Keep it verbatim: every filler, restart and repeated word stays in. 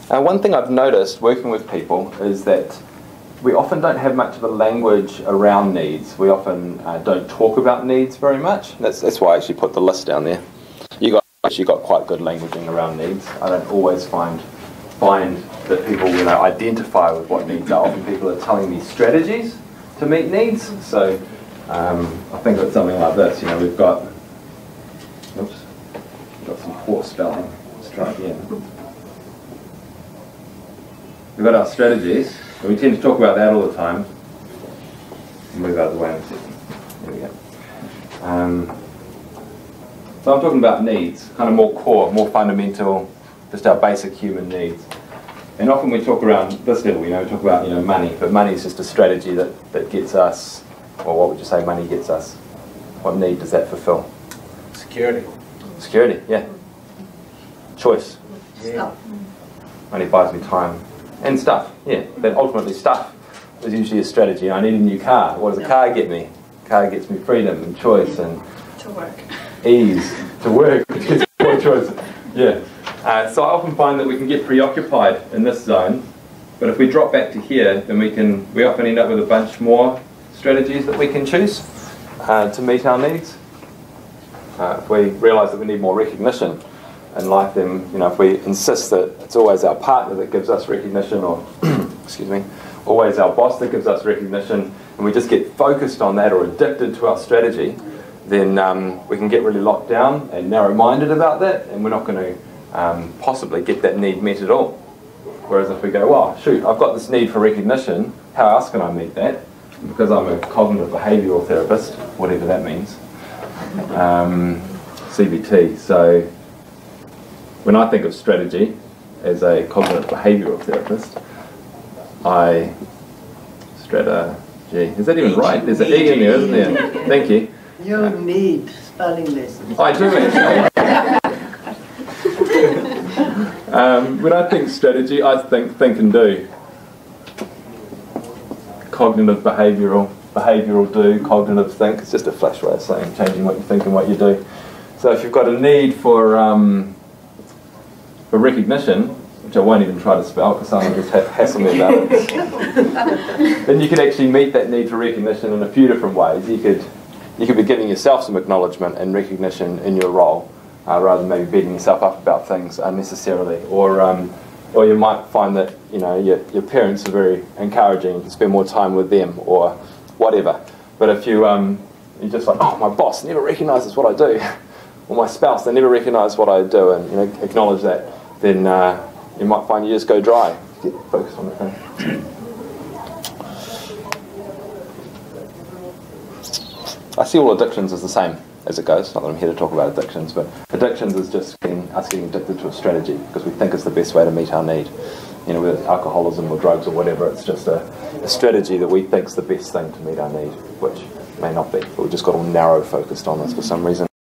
Uh, one thing I've noticed working with people is that we often don't have much of a language around needs. We often uh, don't talk about needs very much. That's, that's why I actually put the list down there. You got actually got quite good languaging around needs. I don't always find find that people, you know, identify with what needs are. Often people are telling me strategies to meet needs. So um, I think it's something like this. You know, we've got oops, got some poor spelling. Let's try again. We've got our strategies, and we tend to talk about that all the time. Move out of the way in a second. There we go. Um, so I'm talking about needs, kind of more core, more fundamental, just our basic human needs. And often we talk around this level, you know, we talk about, you know, money, but money is just a strategy that, that gets us, or what would you say money gets us? What need does that fulfill? Security. Security, yeah. Choice. Yeah. Money buys me time. And stuff, yeah. But ultimately stuff is usually a strategy. I need a new car. What does a car get me? A car gets me freedom and choice and to work. Ease to work, which gets more choice. Yeah. Uh, so I often find that we can get preoccupied in this zone, but if we drop back to here, then we can. We often end up with a bunch more strategies that we can choose uh, to meet our needs. Uh, if we realise that we need more recognition in life, then, you know, if we insist that it's always our partner that gives us recognition, or excuse me, always our boss that gives us recognition, and we just get focused on that or addicted to our strategy, then um, we can get really locked down and narrow-minded about that, and we're not going to um, possibly get that need met at all. Whereas if we go, well, shoot, I've got this need for recognition, how else can I meet that? Because I'm a cognitive behavioural therapist, whatever that means, um, C B T. So when I think of strategy as a cognitive behavioural therapist, I, strategy, is that even right? There's an E in there, isn't there? Thank you. You need spelling lessons. I do actually. um, when I think strategy, I think think and do. Cognitive behavioural, behavioural do, cognitive think. It's just a flash way of saying changing what you think and what you do. So if you've got a need for um, for recognition, which I won't even try to spell because someone will just ha hassle me about it, then you could actually meet that need for recognition in a few different ways. You could you could be giving yourself some acknowledgement and recognition in your role, uh, rather than maybe beating yourself up about things unnecessarily. Or um, or you might find that, you know, your, your parents are very encouraging, you can spend more time with them or whatever. But if you, um, you're just like, oh, my boss never recognises what I do, or my spouse, they never recognise what I do, and, you know, acknowledge that, then uh, you might find you just go dry. Get focused on the thing. I see all addictions as the same as it goes. Not that I'm here to talk about addictions, but addictions is just getting, us getting addicted to a strategy because we think it's the best way to meet our need. You know, whether it's alcoholism or drugs or whatever, it's just a, a strategy that we think is the best thing to meet our need, which may not be, but we've just got all narrow focused on this for some reason.